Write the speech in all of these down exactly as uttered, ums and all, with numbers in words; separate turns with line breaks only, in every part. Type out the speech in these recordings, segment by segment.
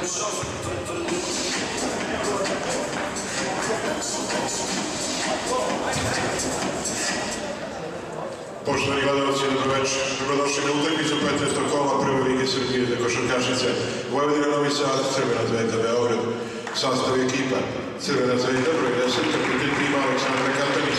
Poštovani gledalci, dobroveče. Dobrodošli na utakmicu petnaestog kola prve lige Srbije za košarkašice. Vojvodina Novi Sad, Crvena Zvezda Beograd. Sastav ekipa: Crvena Zvezda, broj deset, kapitan tima Aleksandra Katanić.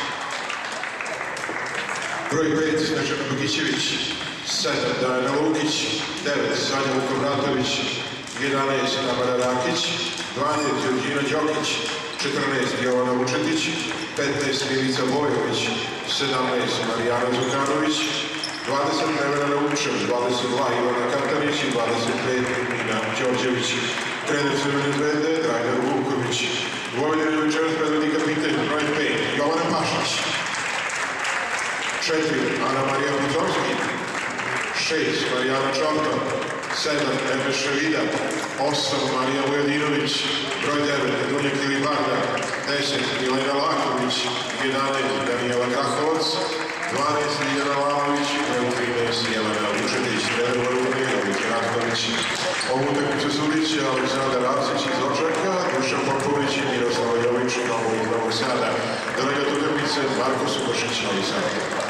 Broj pet, Snežana Bagićević. sedam, Dajana Lukić. devet, Sanja Vukobratović. jedanaest, Tamara Rakić. dvanaest, Đorđina Đokić. četrnaest, Jovana Vučetić. petnaest, Milica Bojović. sedamnaest, Marijana Zukanović. dvadeset, Nevena Vučev. dvadeset dva, Ivana Katanić i dvadeset pet, Nina Đorđević. Trener Crvene Zvezde, Dragan Vuković. Vojvodina večeras predvodi kapitan broj pet, Jovana Pašić. četiri, Ana Marija Putovski. šest, Marijana Čorto. sedam, Emeša Vida. osam, Marija Vujadinović. Broj devet, Dunja Kilibarda. deset, Milena Laković. jedanaest, Danijela Krahovac. dvanaest, Ljiljana Lalović. Broj trinaest, Jelena Vučetić. Trener Vojvodine, Jovica Ratković. Ovu utakmicu sudit će Aleksandar Arsić iz Odžaka, Dušan Popović i Miroslava Jović iz Novog Sada. Delegat utakmice Marko Sukošić, Novi Sad.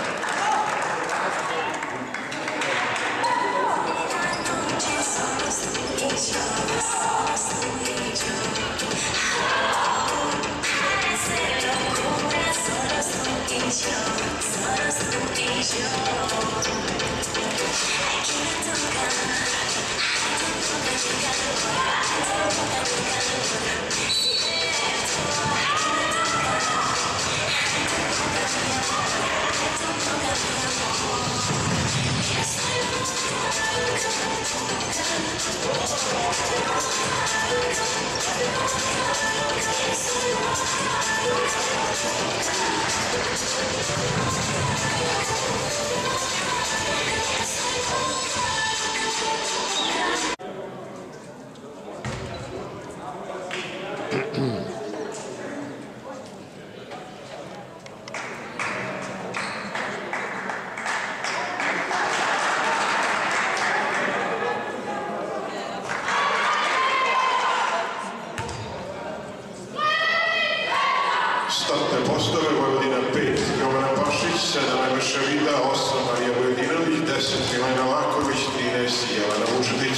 Startne postave: Vojvodina pet, Jovana Pašić. sedam, Emeša Vida. osam, Marija Vujadinović. deset, Milena Laković. trinaest, Jelena Vučetić.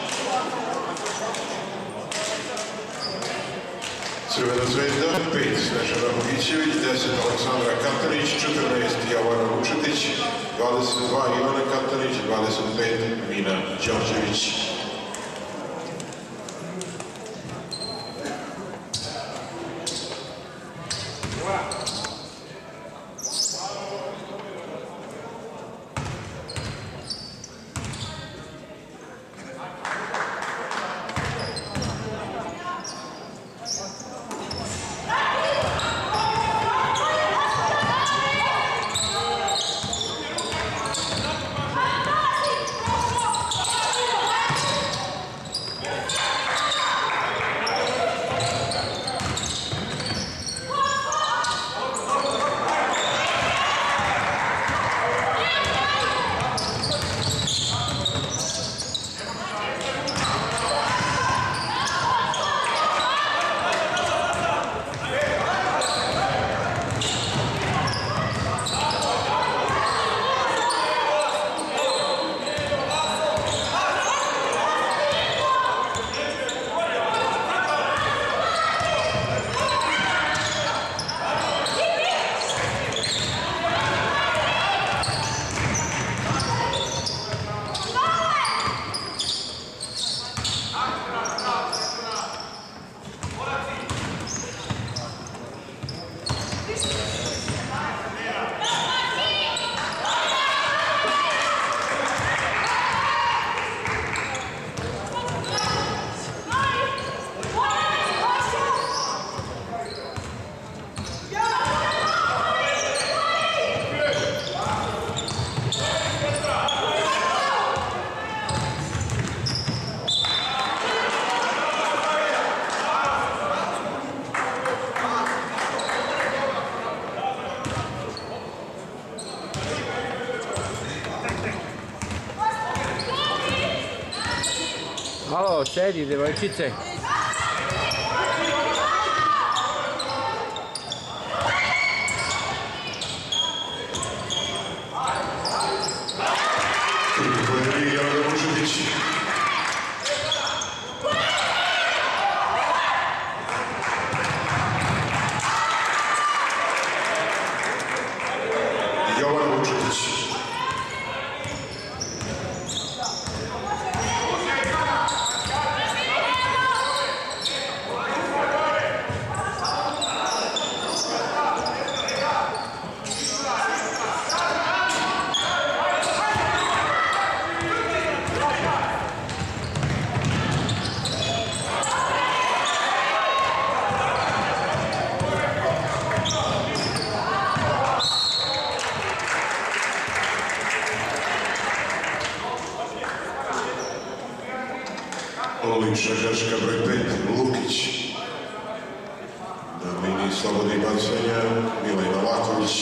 Crvena Zvezda pet, Snežana Bagićević. deset, Aleksandra Katanić. četrnaest, Jovana Vučetić. dvadeset dva, Ivana Katanić. dvadeset pet, Nina Đorđević.
Malo sedi, devojčice.
Oliša Grška broj pet, Lukić. Na liniji slobodnih bacanja, Milej Novaković.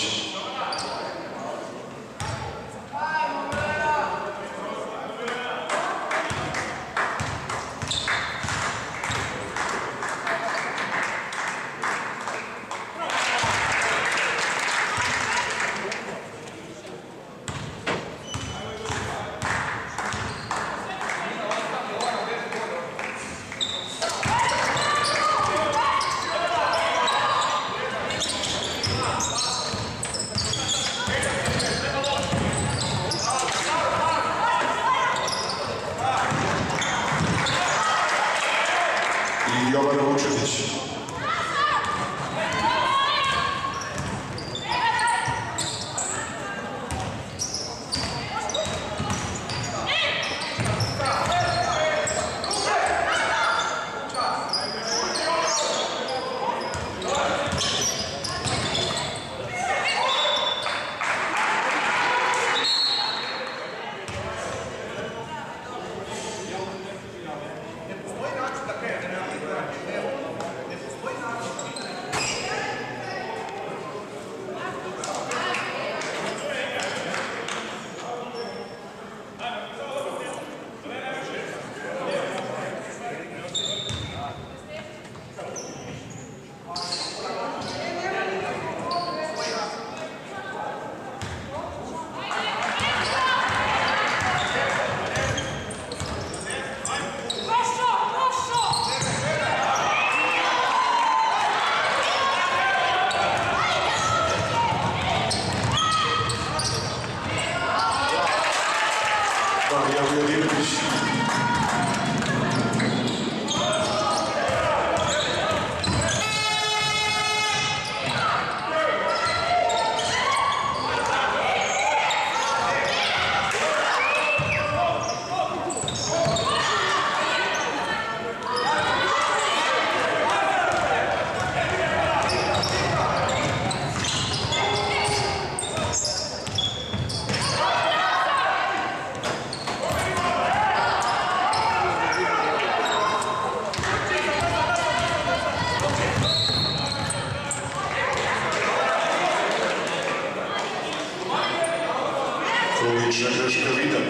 Jovan Vučetić. Oliša Grška Vidan.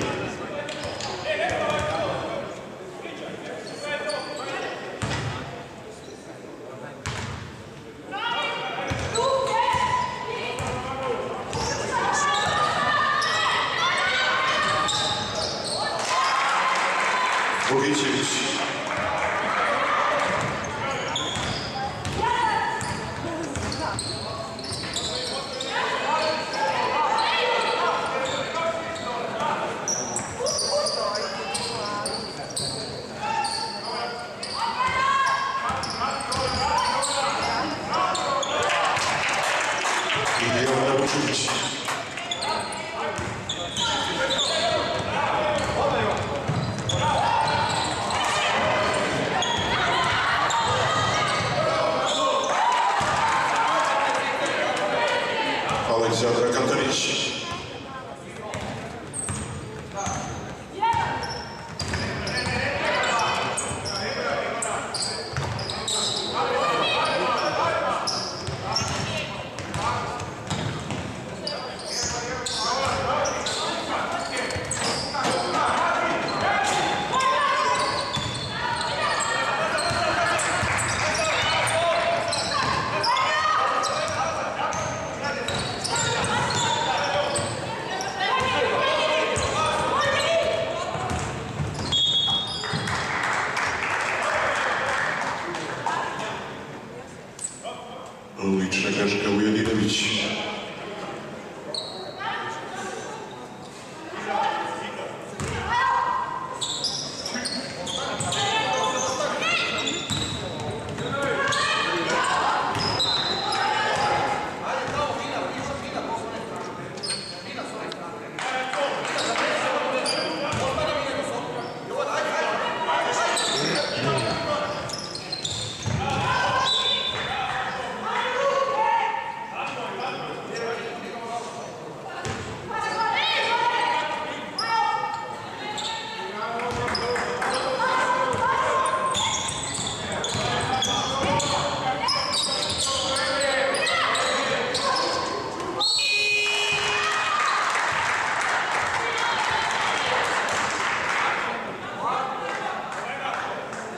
Bogićević. Jovan Vučetić. Aleksandra Kantanić.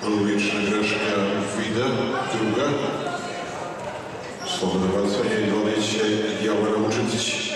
Logična greška Vida, druga. Slobodno bacanje i dodać će Javora Vučetić.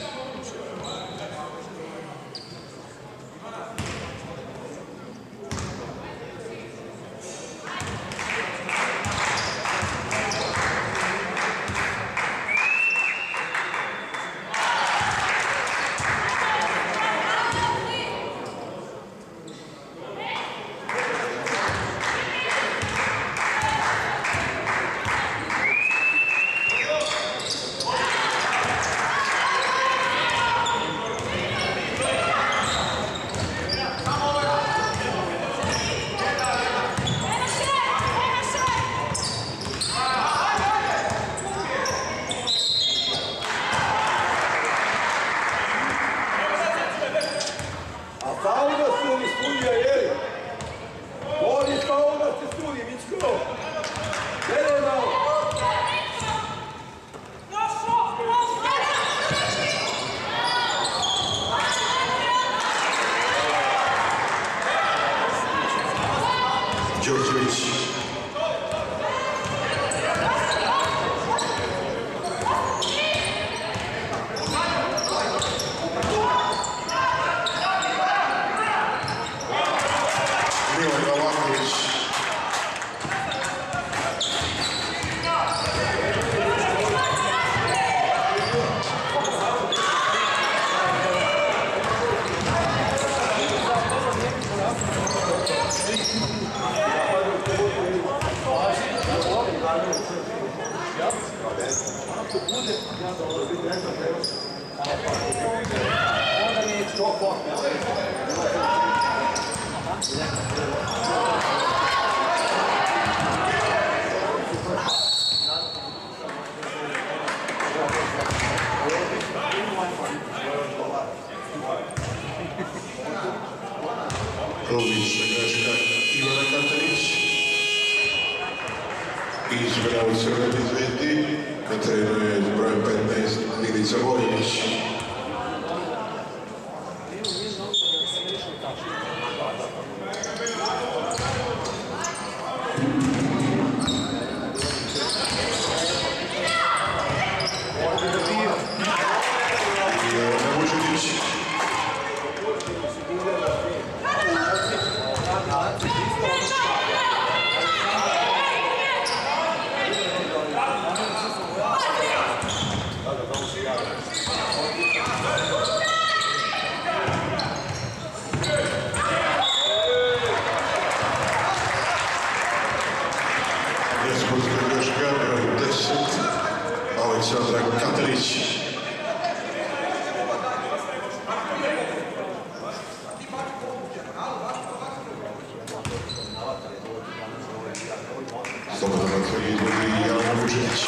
Đorđević. Milan Novaković. Logična greška Ivana Katanić. Izmena u Crvenoj Zvezdi. Na terenu je s brojem petnaest Milica Voljević. Javora Vučetić. Nesportska greška broj deset Aleksandra Katanić. Slobodno bacanje izvodi Javor Vučetić.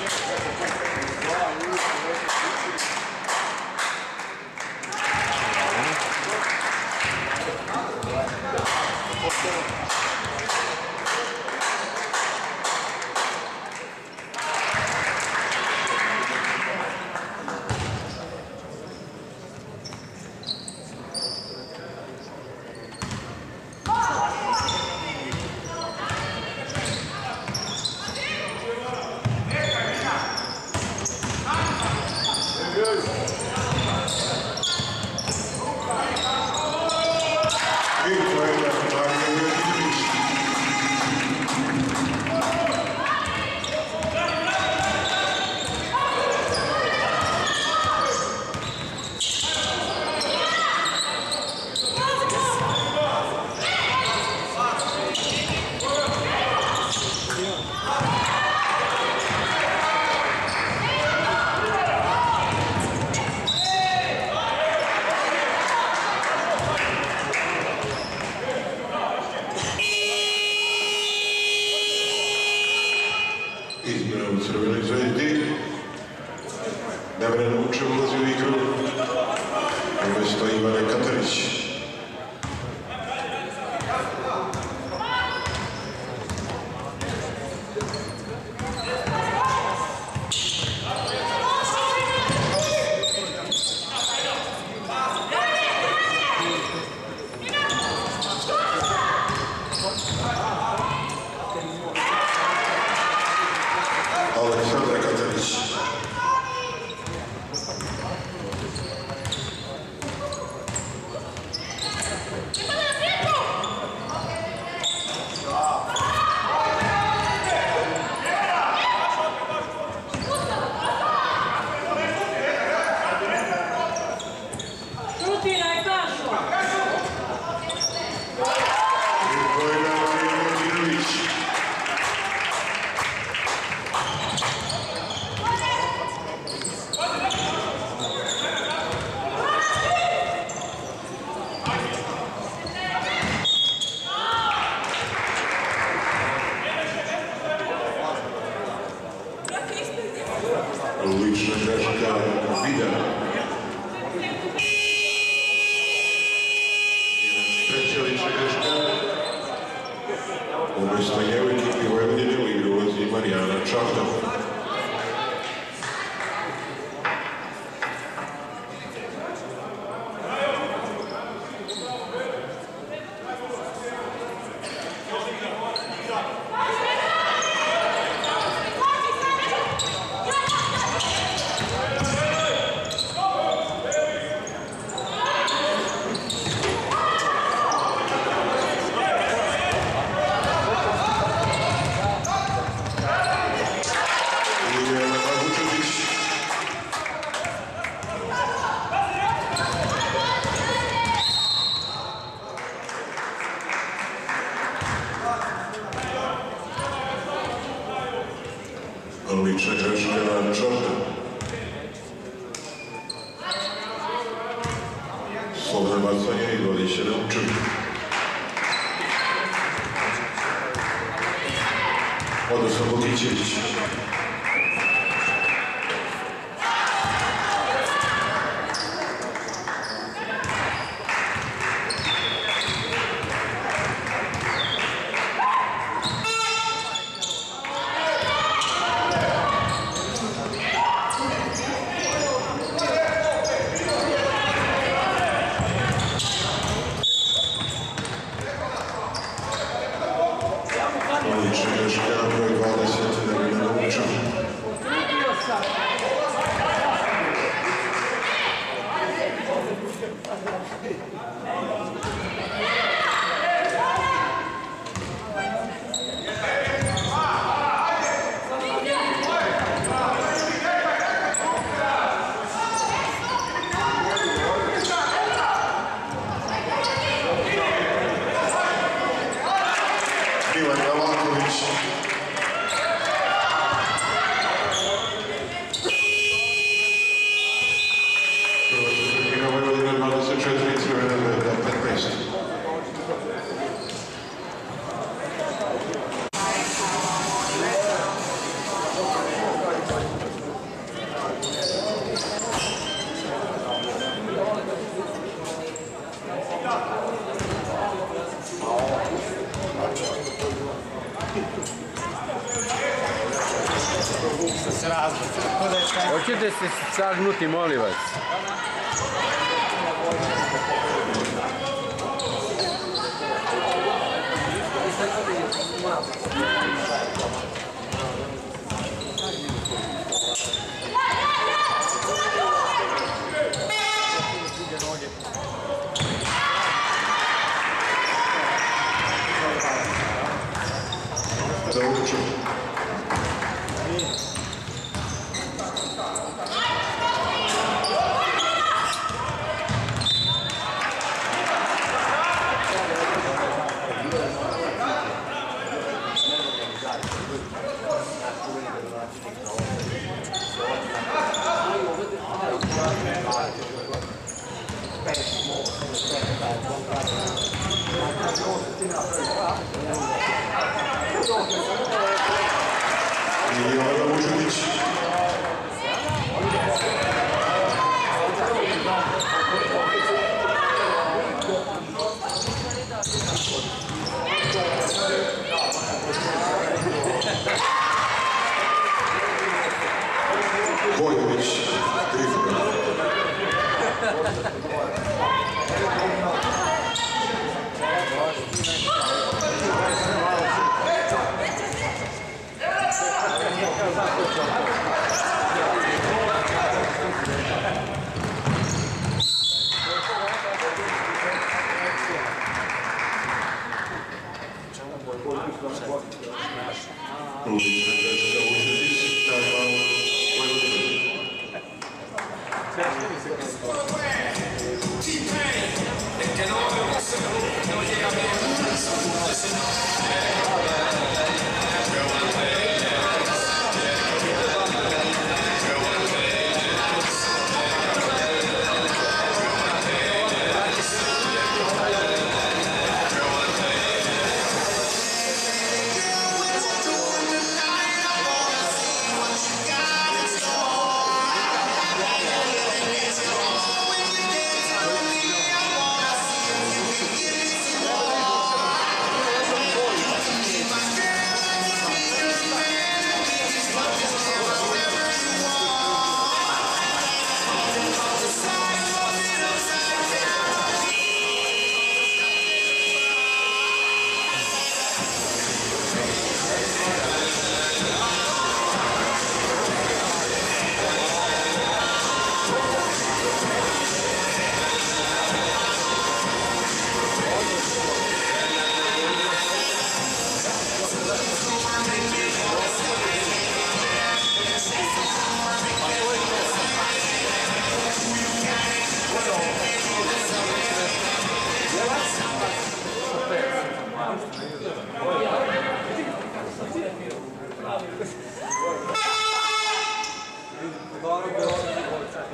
Izmjena u Crvenoj Zvezdi. Nevremeno Vuče ulazi u igru. Umjesto Ivane Katanić.
Ah!
Umjesto nje u ekipi Vojvodine u igru ulazi Marijana Čafta. Lična greška na Čorta. Slobodno bacanje i vodi će Nemčuk. Odnosno Vukićević. Lična greška broj dvadeset Nevena Nemčuk. Ivan Novaković. Prva četvrtina Vojvodine dvadeset četiri, Crvena Zvezda petnaest.
Hoćete se sagnuti, molim vas.
Zavuču. Jovana Vučetić. Bojović, Trifon. Lična greška Vučetić, tajman Vojvodine.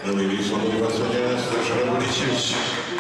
Na linii slobodnih bacanja Snežana Bunićević.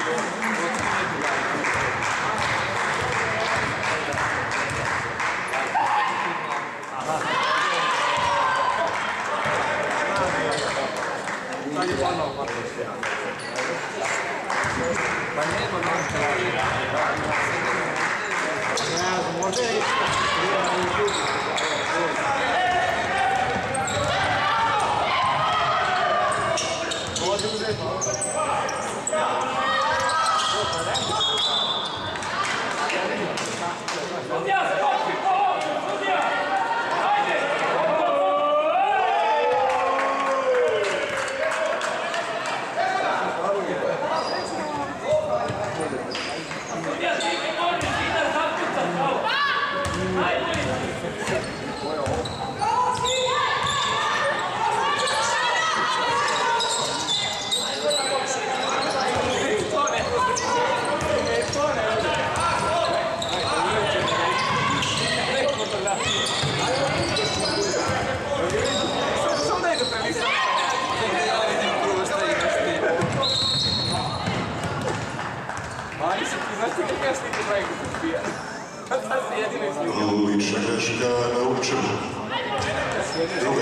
Lična greška na Učevu. Druga.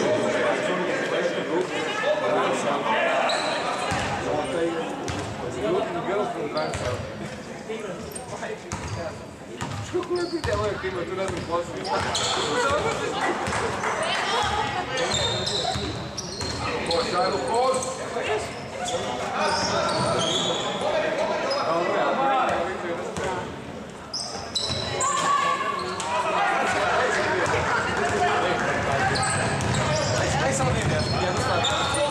Kako lepi devojaka ima tu raznih posla? Koš, ajde, koš! Daj samo nije nešto, jednu stvar.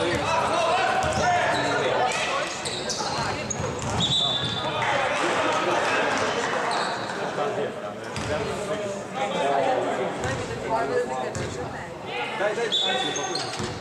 Daj, daj, ajde, pokojno.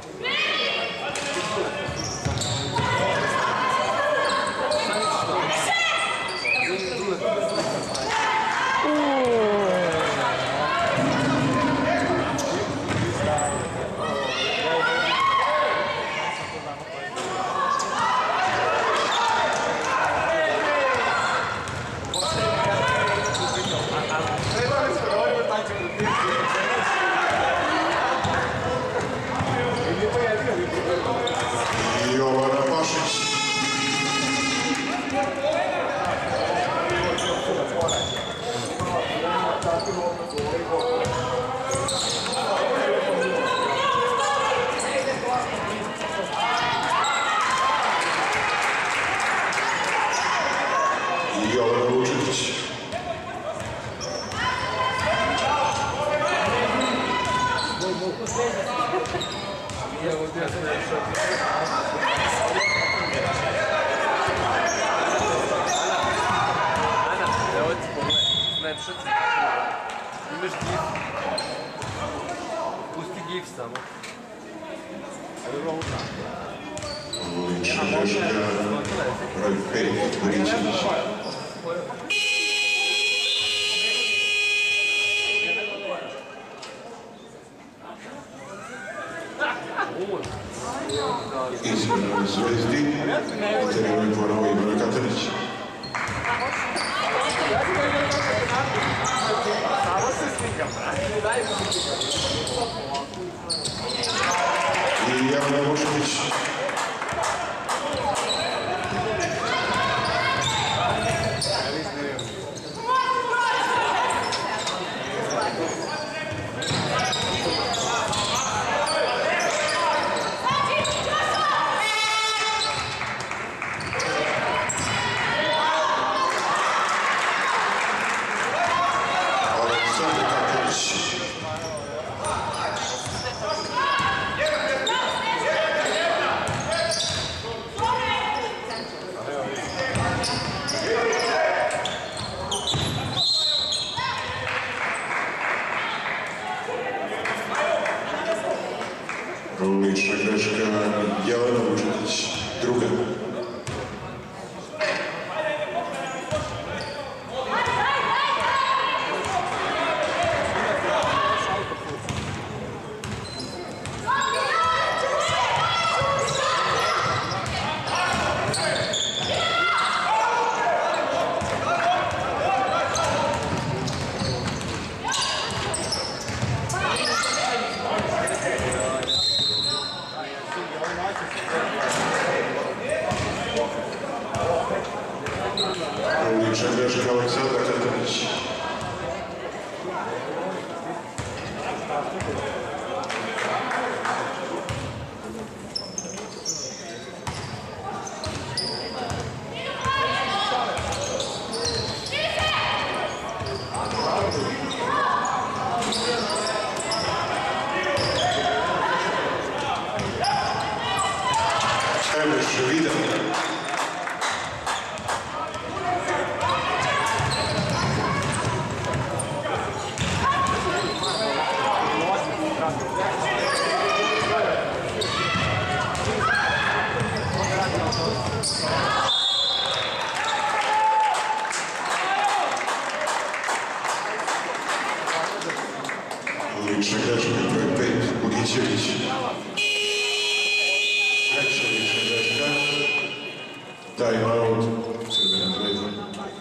Jovana Pašić. Jovana Vučetić.
Imaš gif. Pusti gif samo.
Lična greška broj pet Bunićević. Izmjena Zvezdi. Treniraju ponovo Ivan Katanić. I Javna Vučetić. Lična greška Jelena Vučetić, druga. Ševida. Lična greška, broj pet, Bogićević. Treća lična greška. Time out, Crvena Zvezda.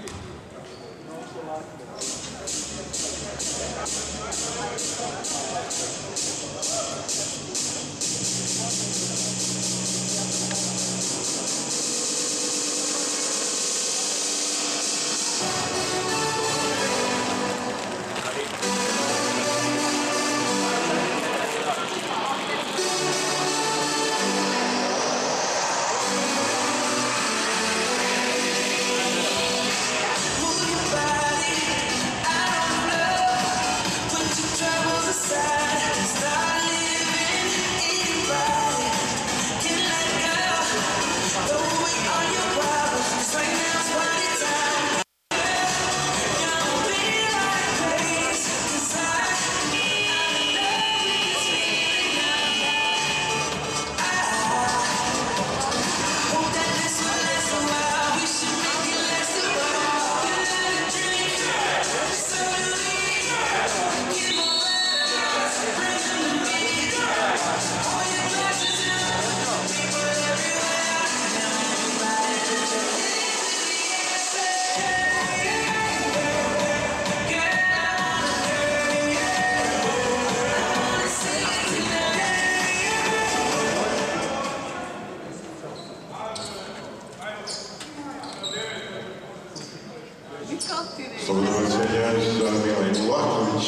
Slobodno bacanje za Milan Vlahović.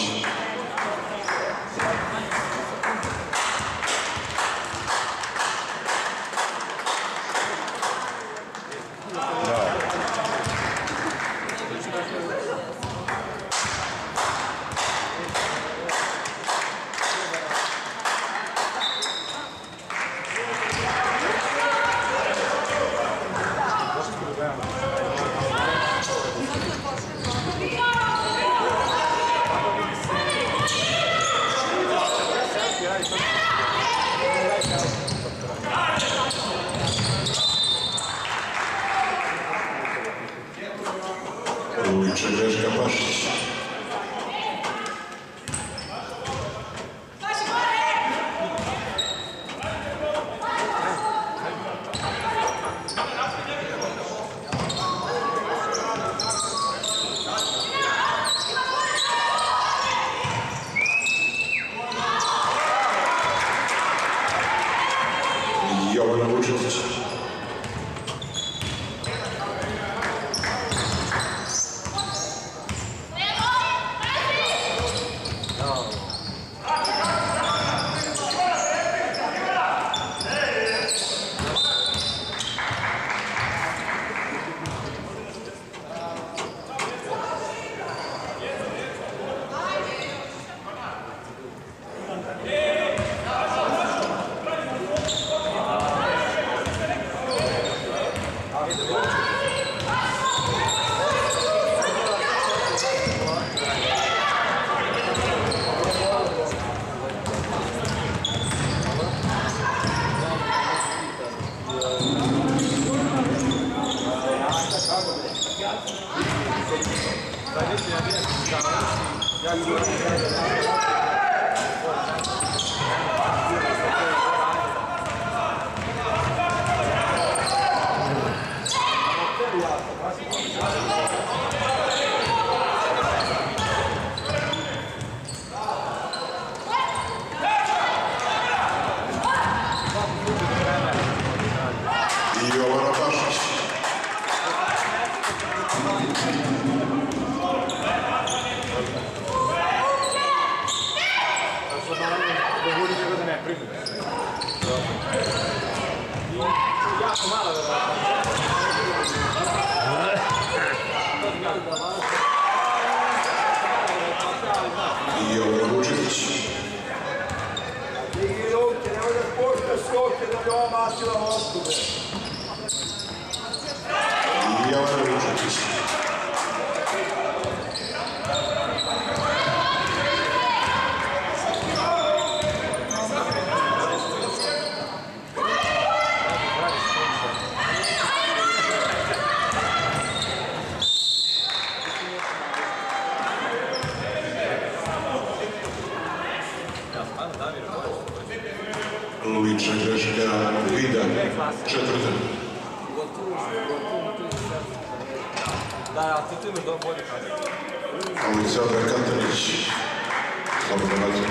Lična greška Pašić. Jovana Vučetić. Jovana Pašić. i Jovan Vučetić.
Digi ruke, nemoj da spuštaš skoke da bi ova masila loptu.
I Jovan Vučetić. Lična greška Vida, četvrta.
Da, a ti tu imaš dobro bolje kada.
Aleksandar Katanić, slobodno razum.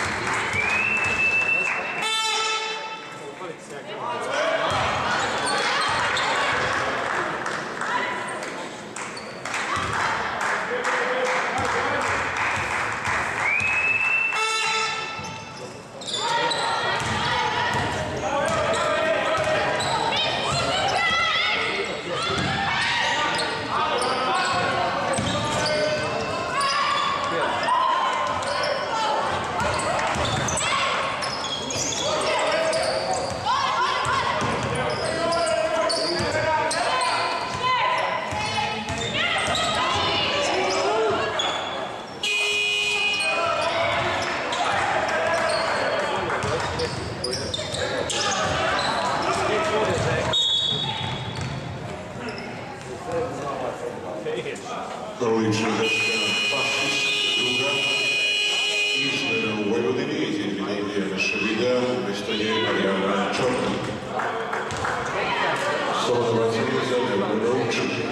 Lična greška Pašić, druga. Izmena u Vojvodini, iz Idrina Ilijana Ševida, umjesto nje Marijana Čorna. Slobodno razum za Nebojna Vučetić.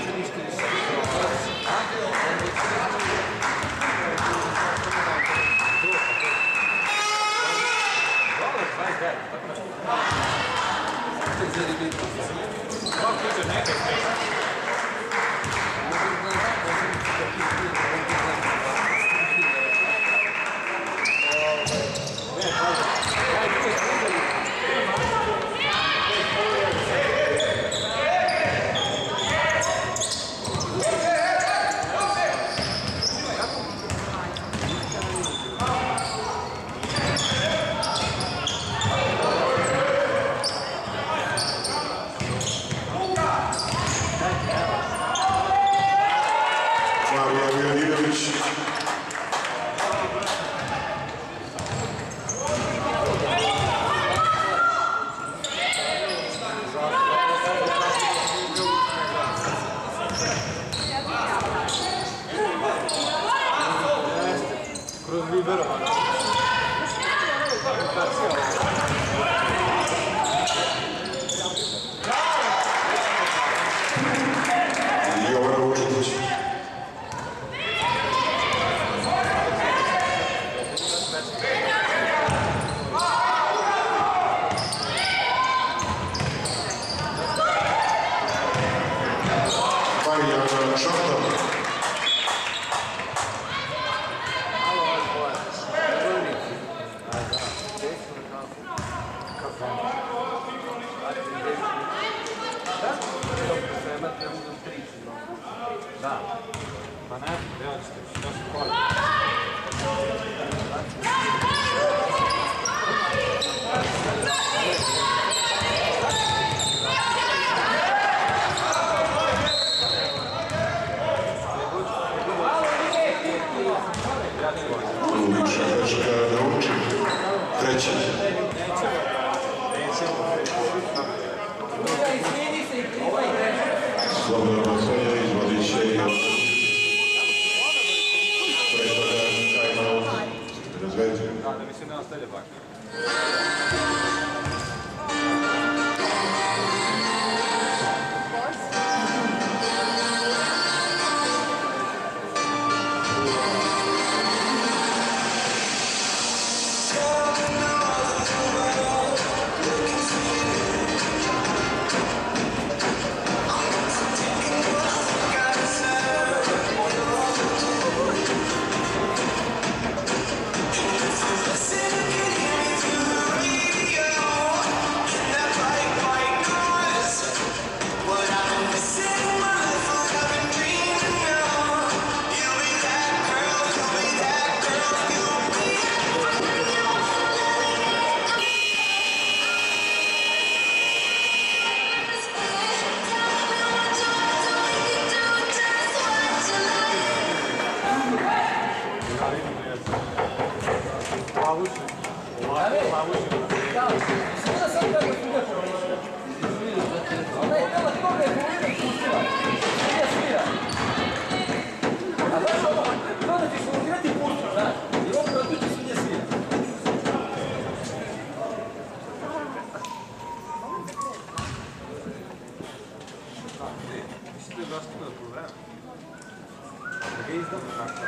Da. Pa ne, evo ćete, što su koli.
Lična greška nauči. Treća. Slobodno bacanje izvodit će i pre toga time-out na Zvezdi.
Da, da mislim nema stelje bak.
Listen, can you hear me through the rain?
Plavući. Ovako plavući.
Da, samo da sam kako svira pomišlja. Ona je tela toga je pomišlja pustila. Svira svira. A znaš ovo, to da ćeš voltirati pušta, znaš. Jer ovo kada tu će svinje svira.
Mislim da je dosta na problema. Da ga izdamo tako.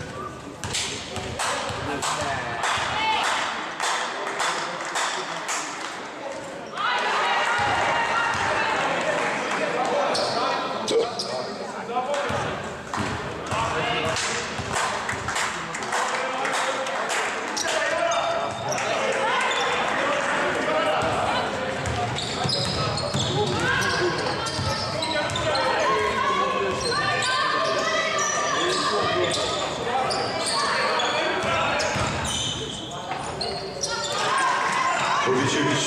Kovičević.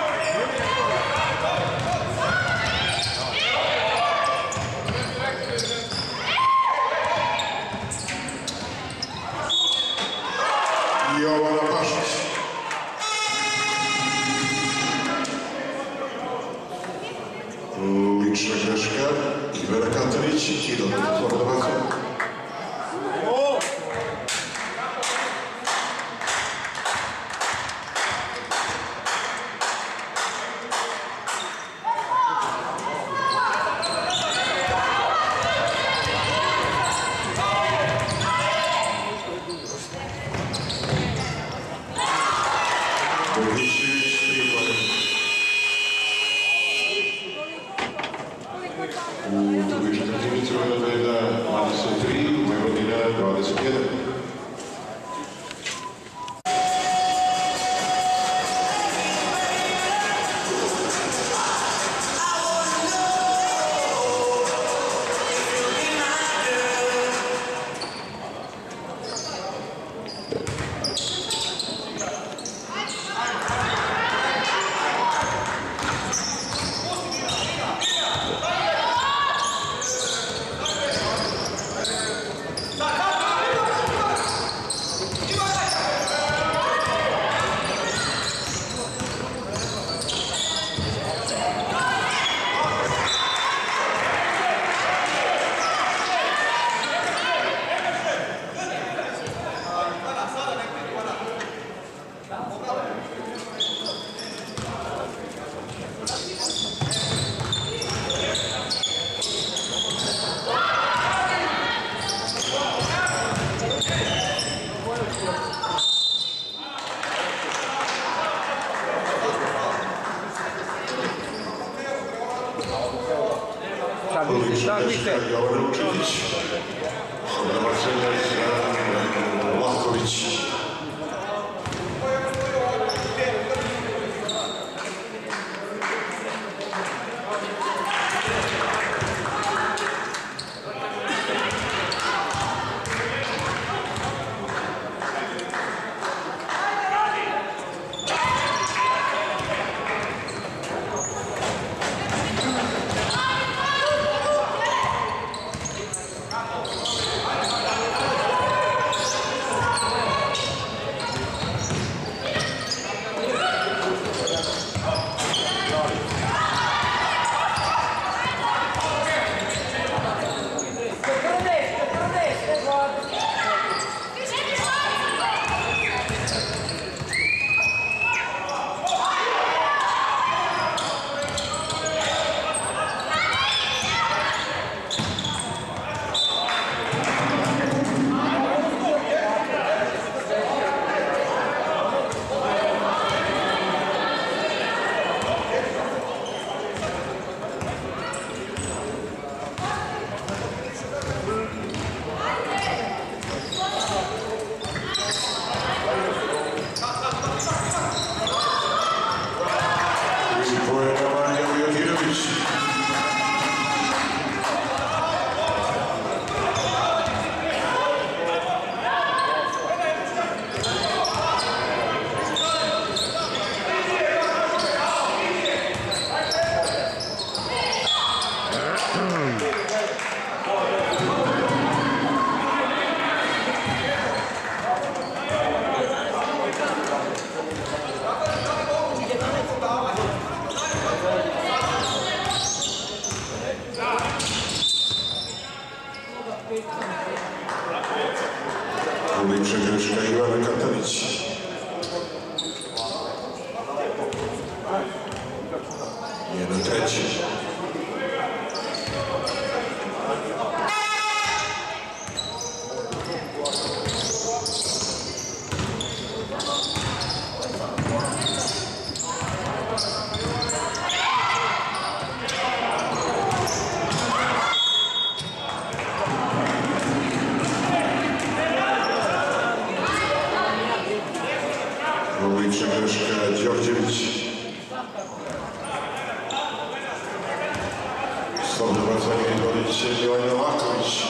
Jovana Pašić. Lična greška. Ivera Katanić i dodatno otvorena baza. Kovičević pripada. U drugoj četvrtini Crvena Zvezda dvadeset tri, Vojvodina dvadeset jedan. Lična greška. Jovana Vučević. Obrabacenja za Vlahović. Odlična greška Ivana Katanić. Jedan treći. Odlična greška Đorđević. Slobodno bacanje izvodit će Milan Novaković.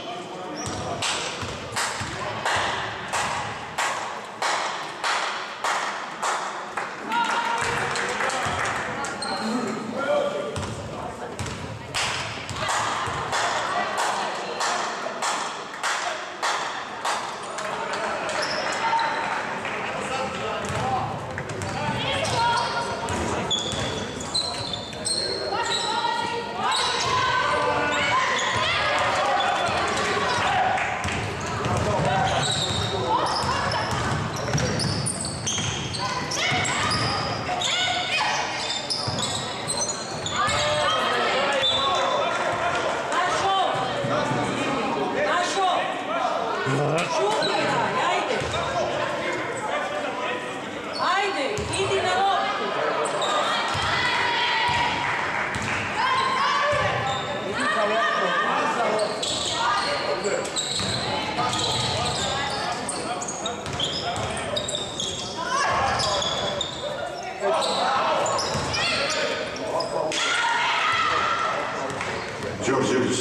Đorđević.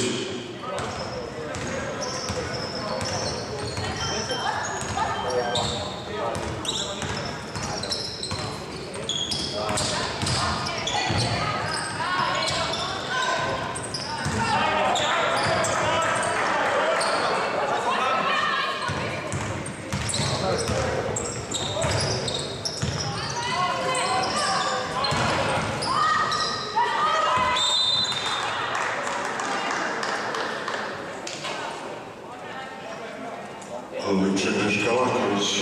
Odlična greška Laković.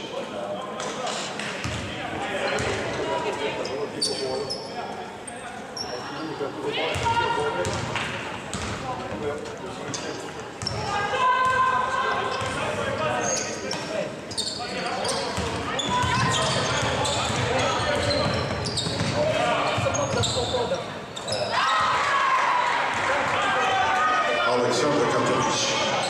Aleksandar Katanić.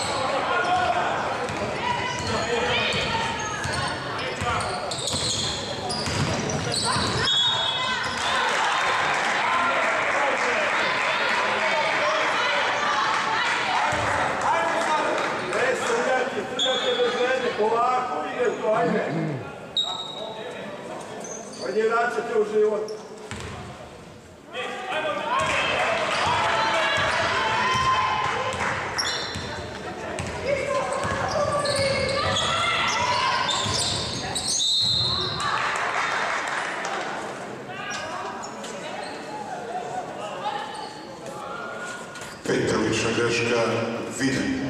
Polako ide to, ajde. Ajde, vraćate u život.
Peta lična greška Vida.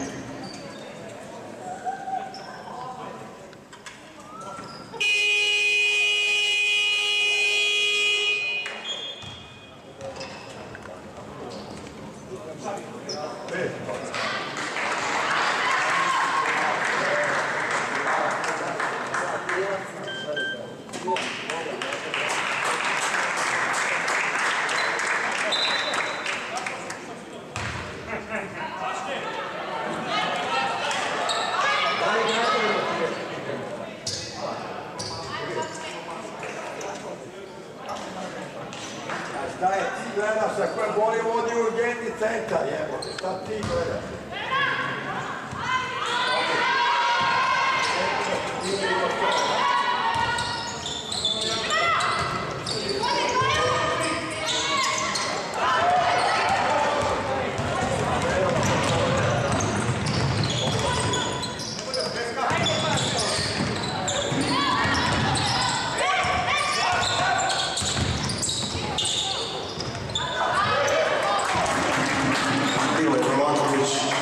Šta je, ti gledaš, ako je boli vodi urgentni centar, jebote, šta ti gledaš?
Milan Novaković.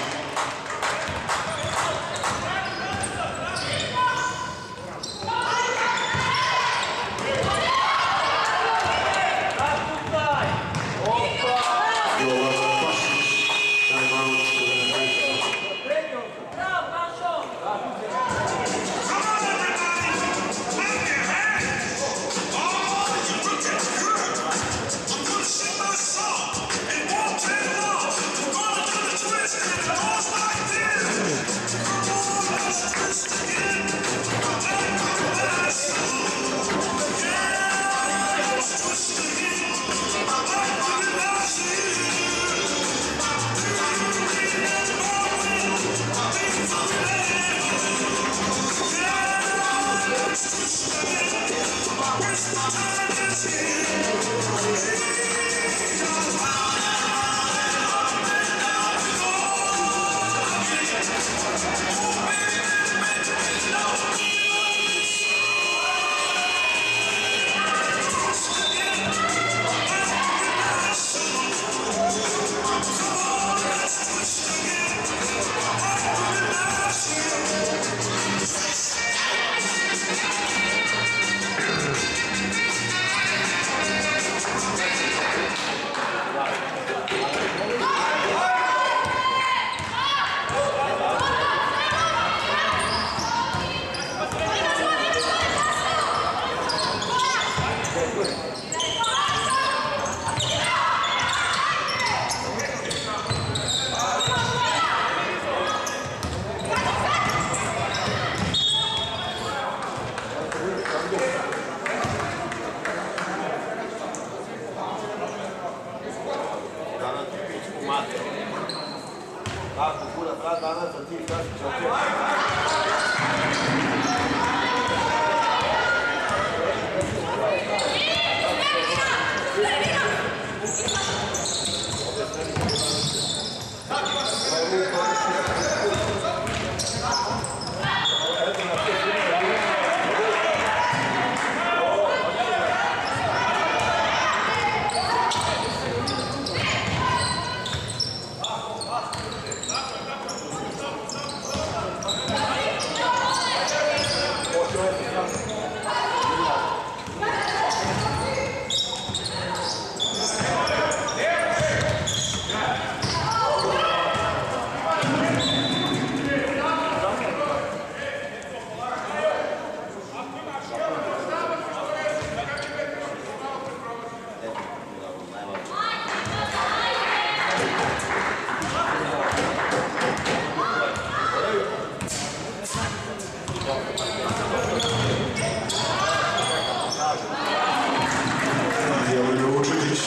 Jelena Vučetić.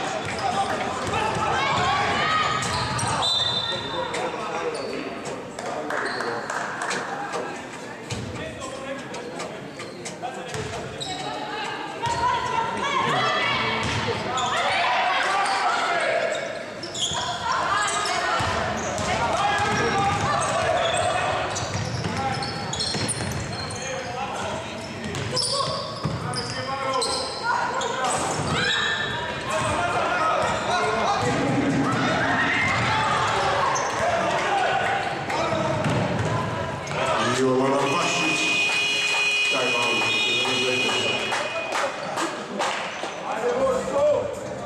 Jovana Pašić, time out.
Ajde, Boško!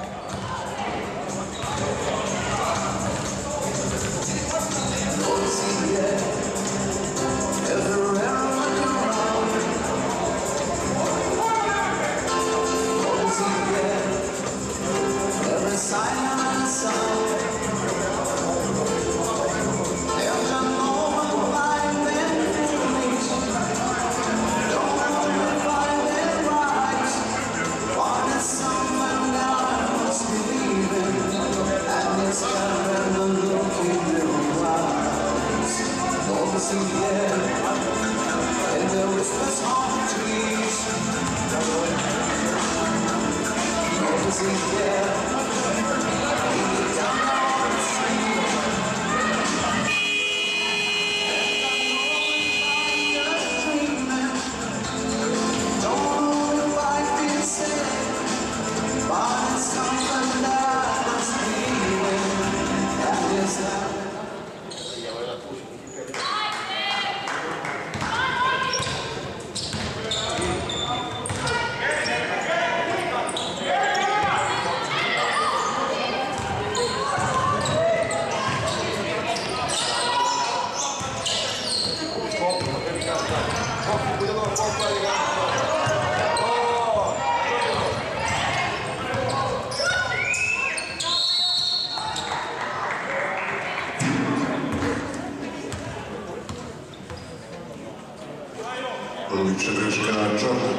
Odlična greška Jordan.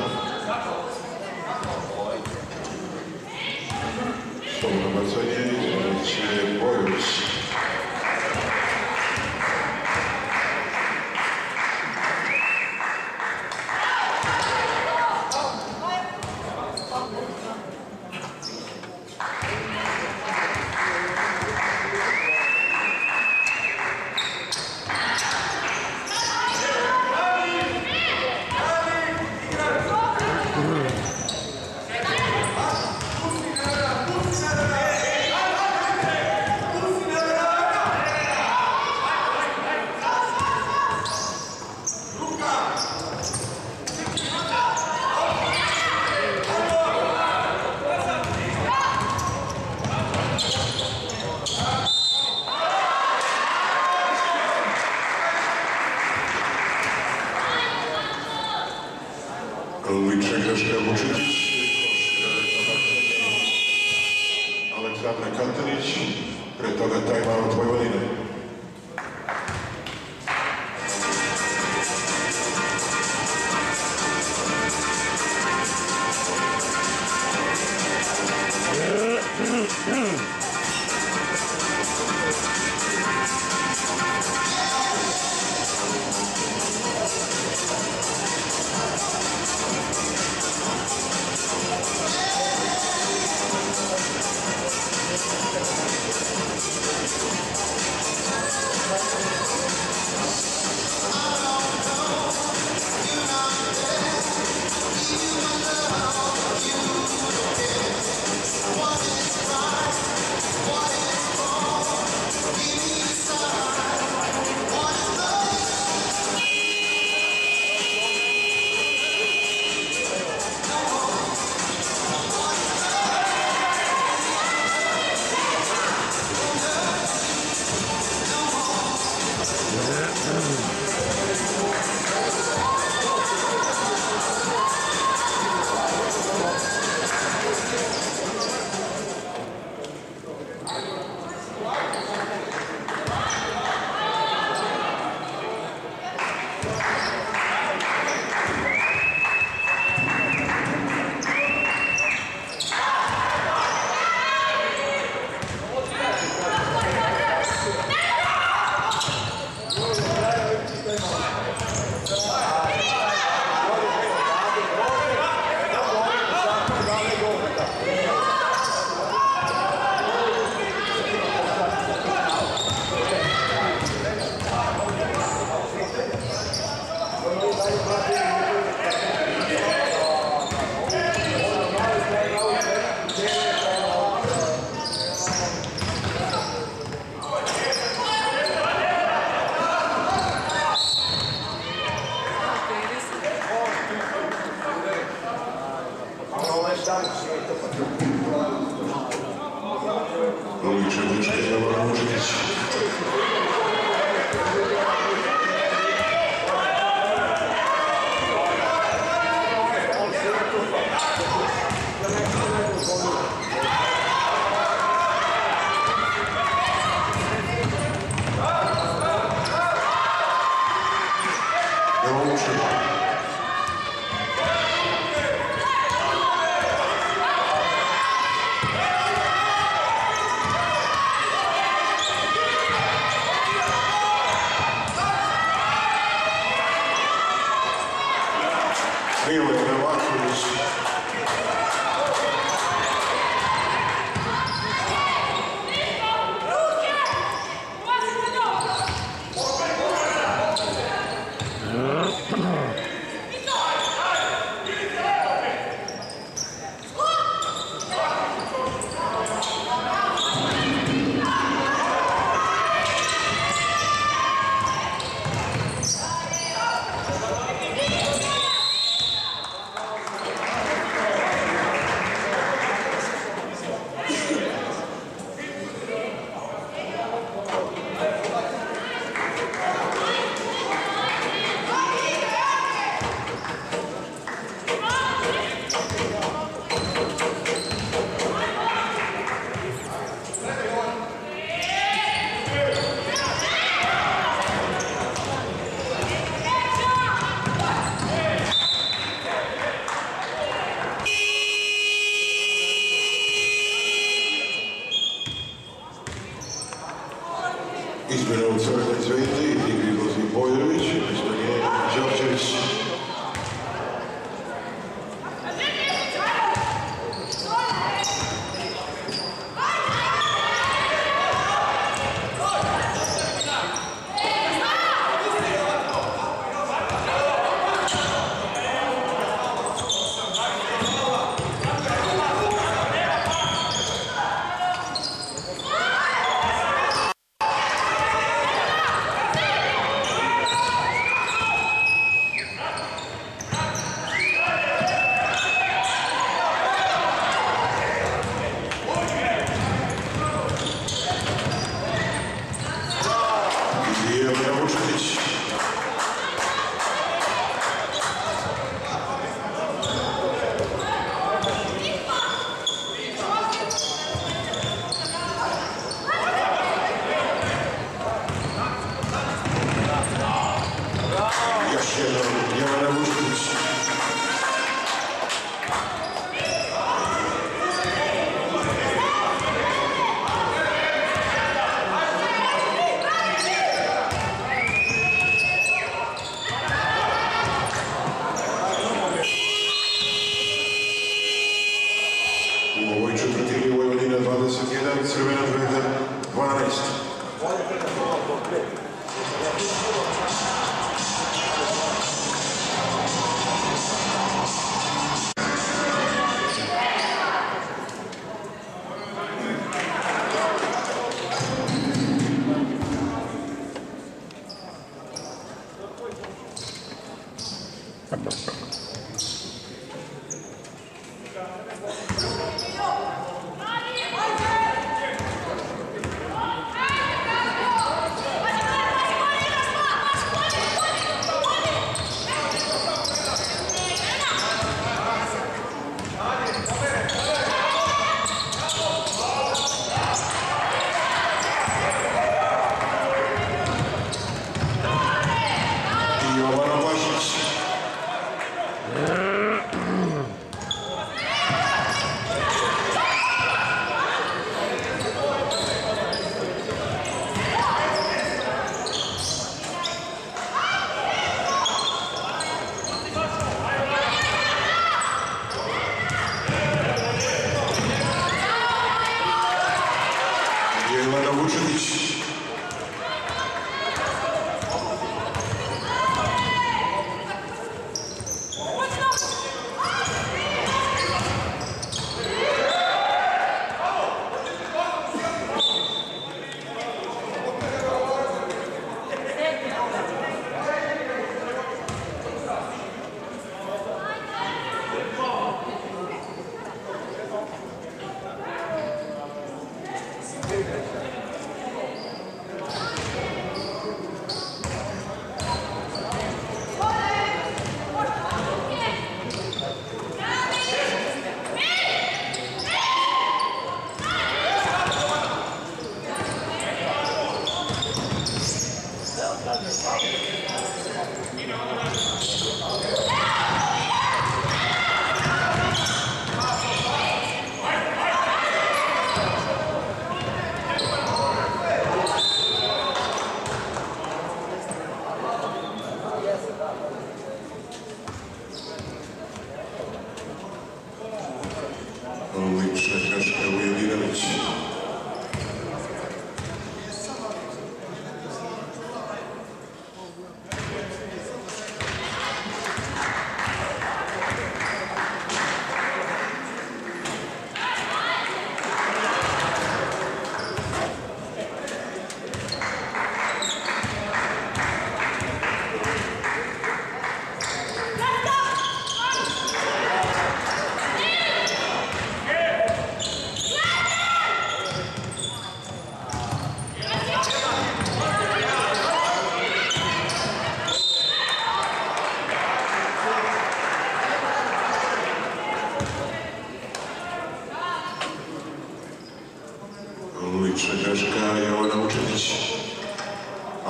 Slobodno bacanje, izvanit će Bojović. Odlična greška Vučetić. Aleksandra Katanić, pre toga time out Vojvodine. Drugi četnički je Jovan Vučetić. Izmjena u crvenoj zvezdi, igri Gozi Bojrović, umjesto nje Đorđević. Crvena zvezda dvanaest.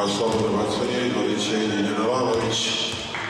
a slobodno bacanje vodit će Ljiljana Lalović.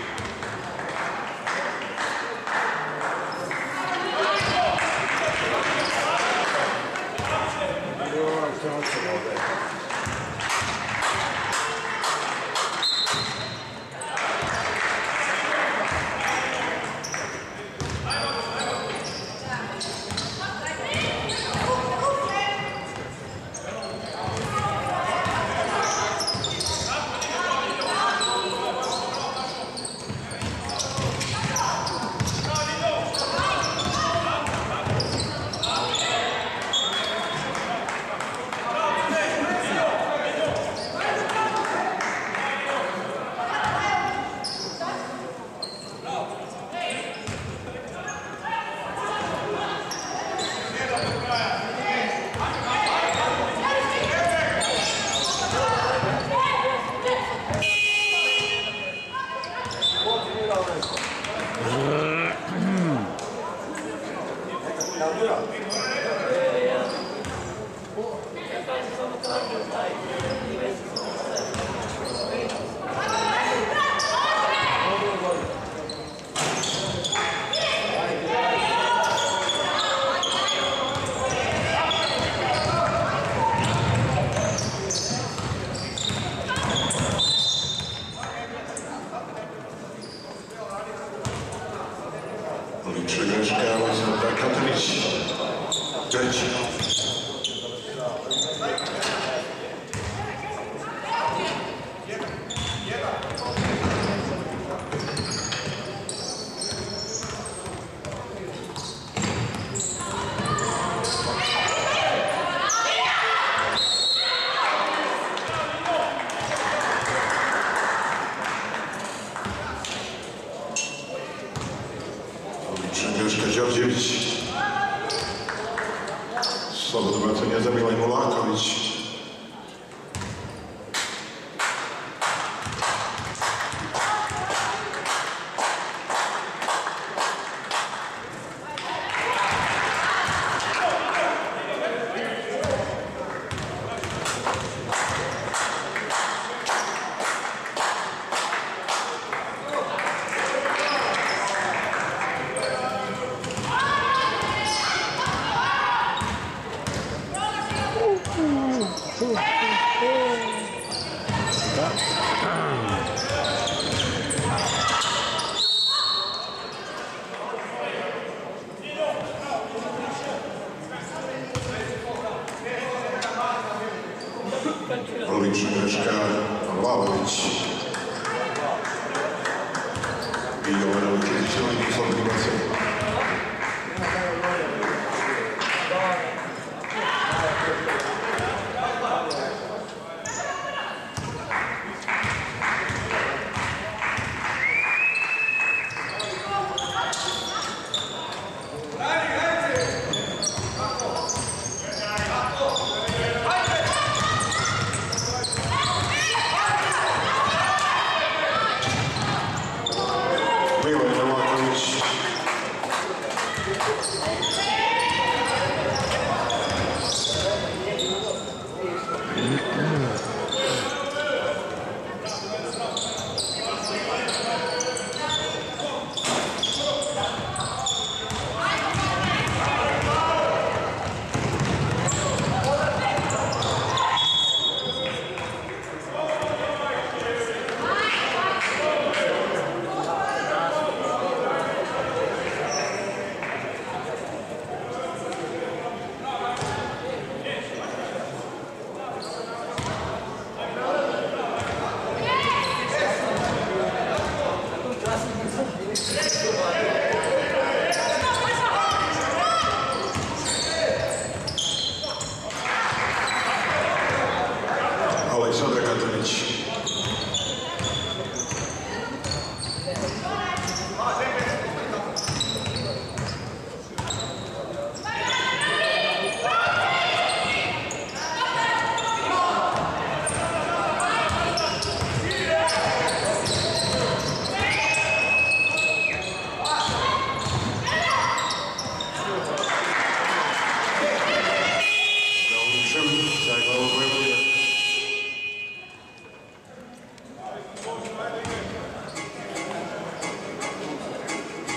Liczy greszka Aleksandra Katanić. Trzeci. Agnieszka Đorđević. Slobodno bacanje za Milaj Mulaković. Liczy greszka Lalović. I Jovana Lukizić na slobodno bacanje. Milaj Mulaković.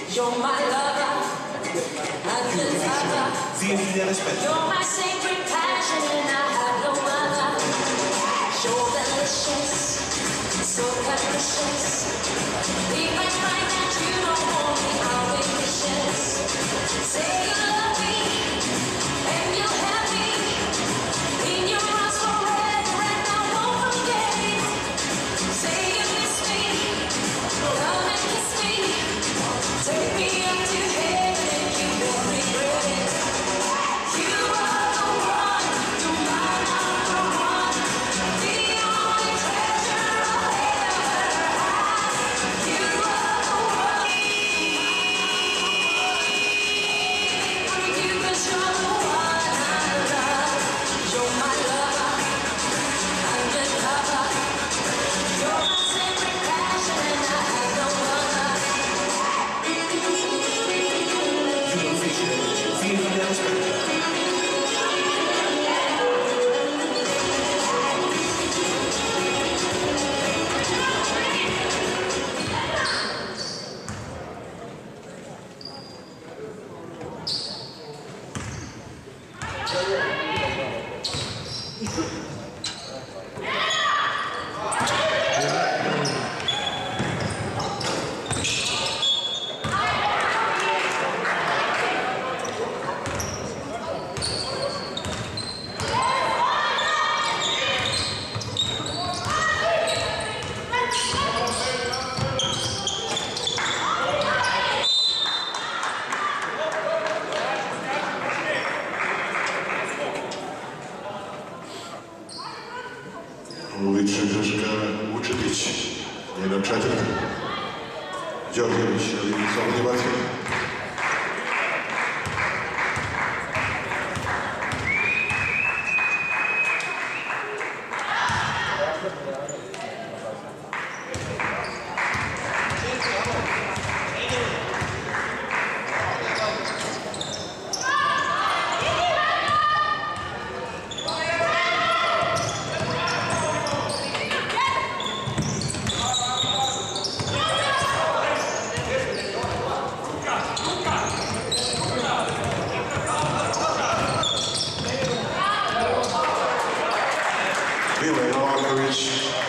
You're my lover, undercover. You're my sacred passion and I have no other. You're delicious, so capricious. Even find that you don't want me, I'll be vicious. Say you love me, and you'll have me in your arms forever, and I won't forget it. Say you miss me, come and kiss me. Take me up to heaven and you won't regret it. You are the one, you're my number one, the only treasure I'll ever have. You are the one, you 'cause you're the one I love. You're my lover, undercover. You're my sacred passion and I have no other.
Ulična Žeška Vučetić, njena četvrta. Đorđević, ali slobodni bacanje. Mile Novaković.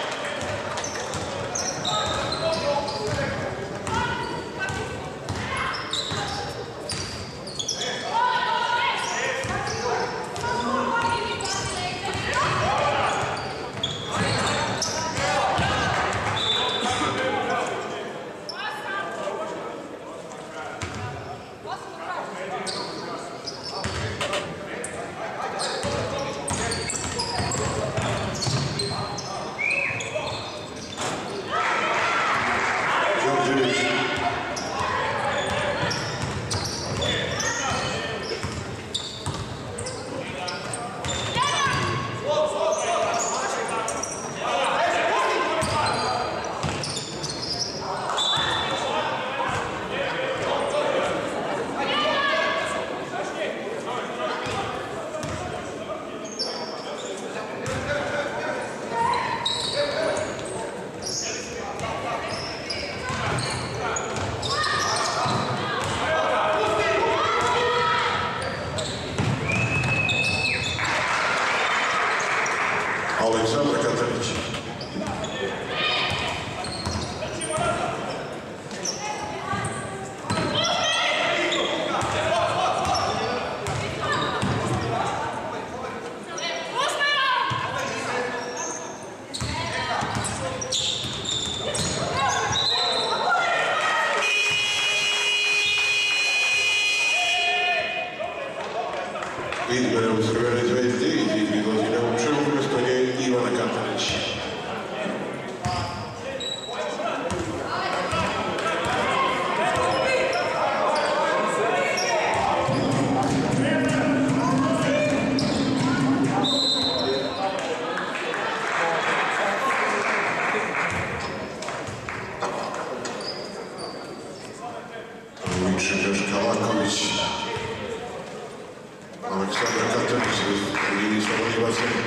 Aleksandar Katanić. Izmene u Crvenoj zvezdi iz igri godine u čelu umjesto nje Ivana Katanić. Ulična Žeška Laković. Aleksandar Katanić u liniji slobodnih bacanja.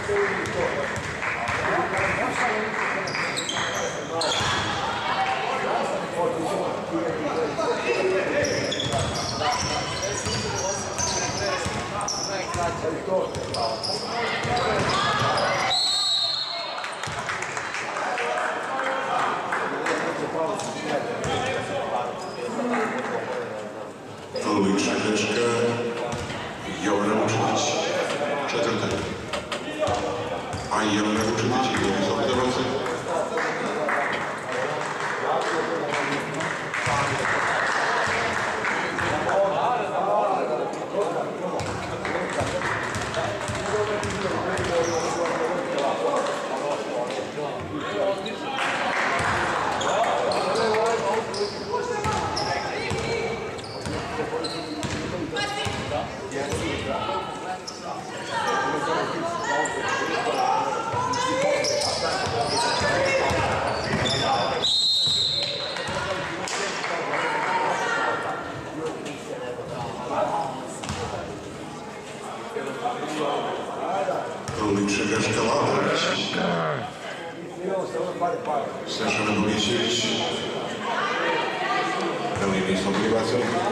Lubić Greška, Jovana Vučetić, četvrta. A Jovana Vučetić je iz ovdje dolaze. Lubić Greška Lavović, Snežana Milićević, na liniji slobodnih bacanja.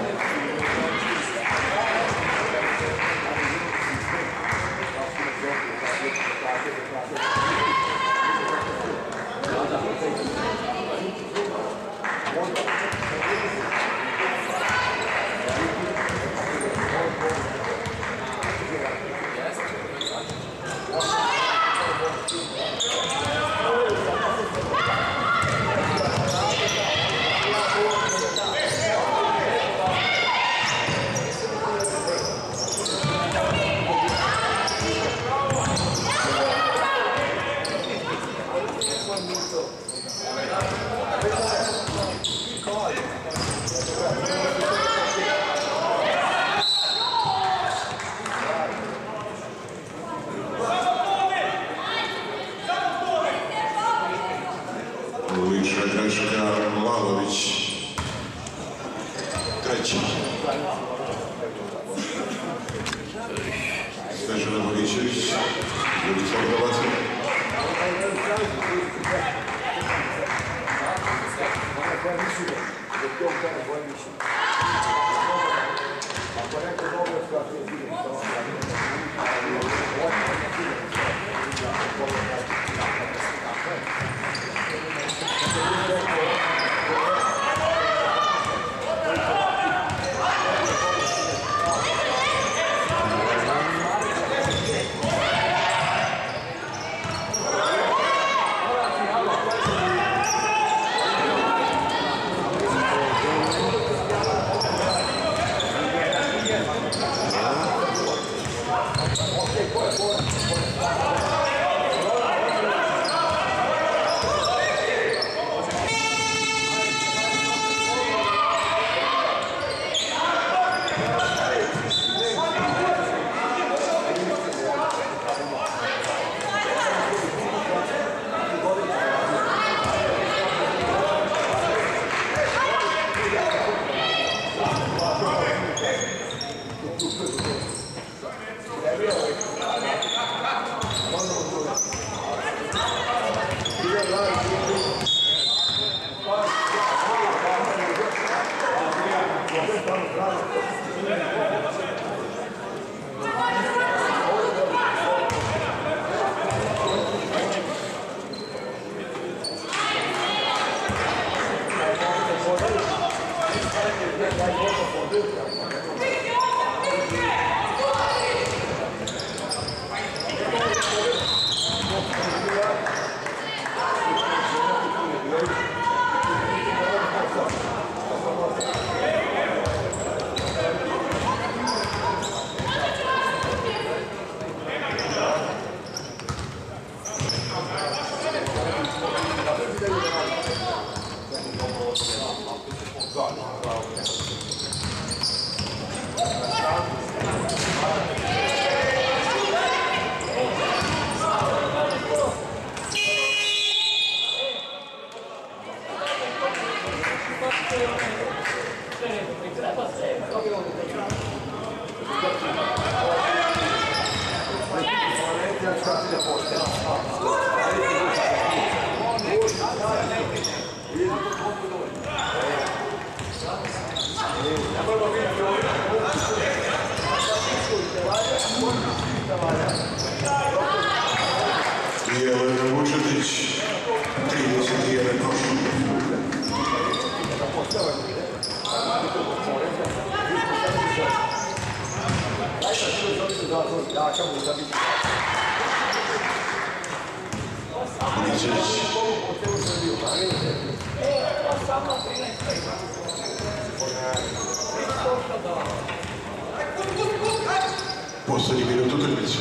Lubić Greška Lavović, treći. Snežana Milićević, drugi slobodnih bacanja.
Gracias. ide pošteno. Nemojmo biti ovdje.
Jelena Vučetić, trideset jedan koš. Milićević. Poslednji minut utakmice.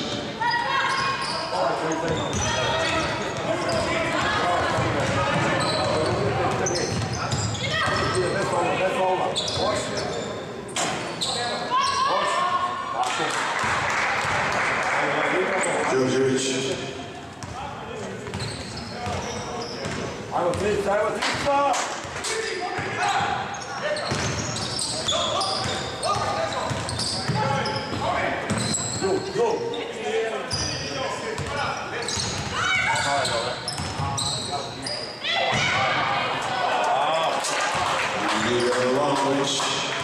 Đorđević.
Ajmo trica, ajmo trica! Go, go!
Igor Lamović.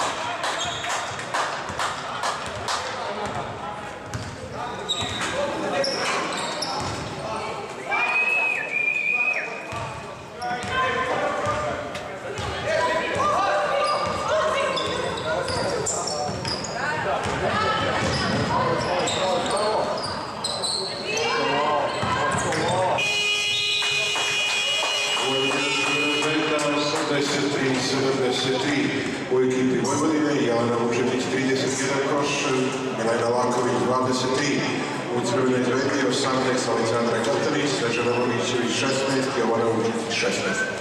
sedamdeset tri u ekipi Vojvodine, Jelena Vučetić trideset jedan koš, Milena Laković dvadeset tri, u Crvenoj Zvezdi osamnaest, Aleksandra Katanić, Snežana Mamićević šesnaest, Jovana Vučetić šesnaest.